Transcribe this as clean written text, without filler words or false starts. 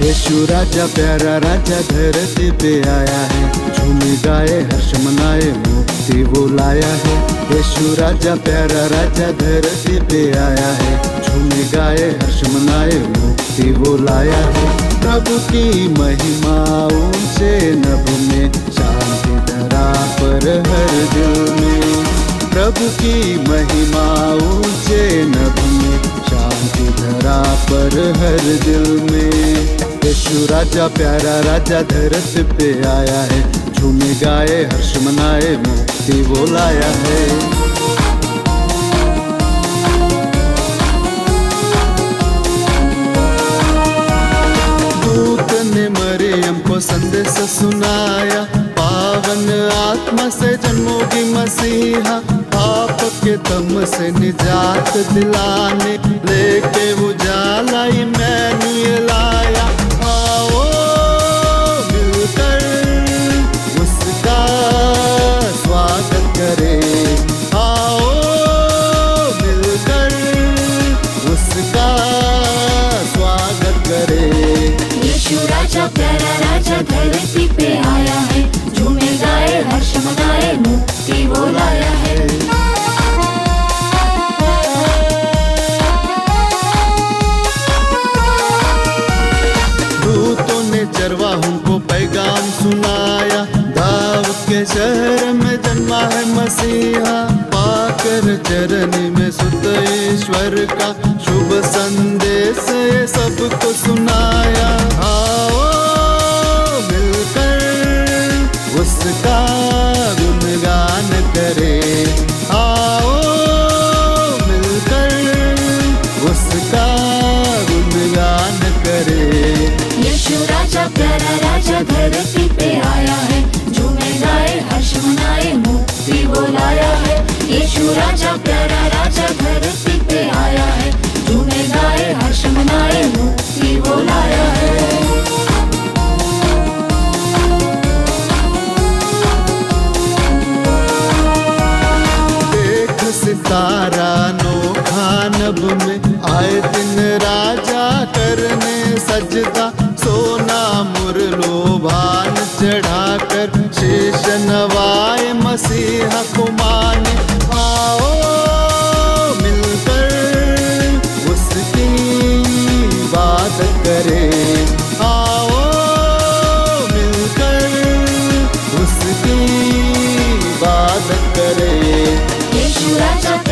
यीशु राजा प्यारा राजा धरती पे आया है, झूमे गाए हर्ष मनाए मुक्ति वो लाया है। यीशु राजा प्यारा राजा धरती पे आया है, झूमे गाए हर्ष मनाए मुक्ति वो लाया है। प्रभु की महिमा ऊंचे नभ में, शांति धरा पर हर दिल में। प्रभु की महिमा ऊंचे नभ में, शांति धरा पर हर दिल में। यीशु राजा प्यारा राजा धरती पे आया है, झूमे गाए हर्ष मनाए मुक्ति वो लाया है। दूत ने मरियम को संदेश सुनाया, पावन आत्मा से जन्मोगी मसीहा। पाप के तम से निजात दिलाने, लेके उजाला इमैनुएल आया। आओ मिलकर उसका स्वागत करें, आओ मिलकर उसका स्वागत करें। यीशु राजा प्यारा राजा धरती पे आया है, झूमे गाए हर्ष मनाए मुक्ति वो लाया है। दूतों ने चरवाहों को पैगाम सुनाया, दाऊद के शहर में जन्मा है मसीहा। पाकर चरनी में सुत ईश्वर का शुभ संदेश ये सबको सुनाया। आओ मिलकर उसका गुणगान करें, आओ मिलकर उसका गुणगान करें। यीशु राजा प्यारा राजा धरती पे आया है, झूमे गाए हर्ष मनाए मुक्ति वो लाया है। यीशु राजा प्यारा राजा धरती पे आया है, झूमे गाए हर्ष मनाए मुक्ति वो लाया है। देख सितारा नोखा नभ में, आए दिन राजा करने सजदा। सोना मुरलो भान चढ़ाकर, शीश नवाए मसीहा को माने। आओ मिलकर उसकी इबादत करें, आओ मिलकर उसकी इबादत करें। यीशु राजा